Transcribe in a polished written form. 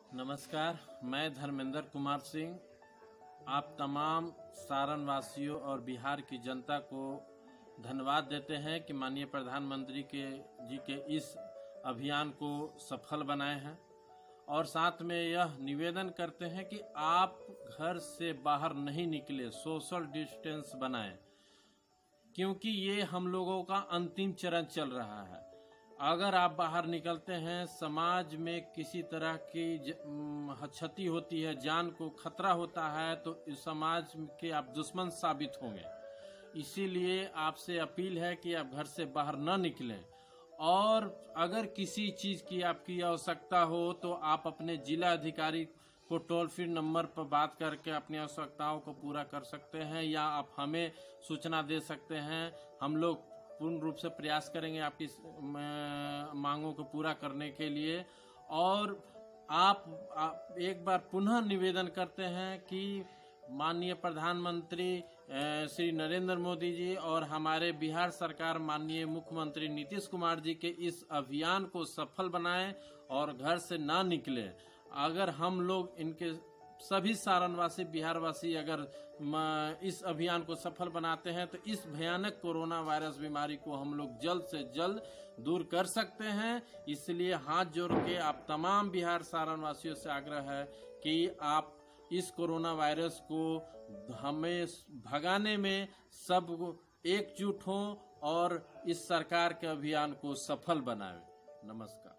नमस्कार, मैं धर्मेंद्र कुमार सिंह आप तमाम सारण वासियों और बिहार की जनता को धन्यवाद देते हैं कि माननीय प्रधानमंत्री जी के इस अभियान को सफल बनाए हैं और साथ में यह निवेदन करते हैं कि आप घर से बाहर नहीं निकले, सोशल डिस्टेंस बनाएं, क्योंकि ये हम लोगों का अंतिम चरण चल रहा है। अगर आप बाहर निकलते हैं, समाज में किसी तरह की क्षति होती है, जान को खतरा होता है, तो इस समाज के आप दुश्मन साबित होंगे। इसीलिए आपसे अपील है कि आप घर से बाहर न निकलें और अगर किसी चीज़ की आपकी आवश्यकता हो तो आप अपने जिला अधिकारी को टोल फ्री नंबर पर बात करके अपनी आवश्यकताओं को पूरा कर सकते हैं या आप हमें सूचना दे सकते हैं। हम लोग पूर्ण रूप से प्रयास करेंगे आपकी मांगों को पूरा करने के लिए। और आप एक बार पुनः निवेदन करते हैं कि माननीय प्रधानमंत्री श्री नरेंद्र मोदी जी और हमारे बिहार सरकार माननीय मुख्यमंत्री नीतीश कुमार जी के इस अभियान को सफल बनाएं और घर से ना निकलें। अगर हम लोग इनके सभी सारणवासी बिहारवासी अगर इस अभियान को सफल बनाते हैं तो इस भयानक कोरोना वायरस बीमारी को हम लोग जल्द से जल्द दूर कर सकते हैं। इसलिए हाथ जोड़ के आप तमाम बिहार सारणवासियों से आग्रह है कि आप इस कोरोना वायरस को हमें भगाने में सब एकजुट हों और इस सरकार के अभियान को सफल बनाएं। नमस्कार।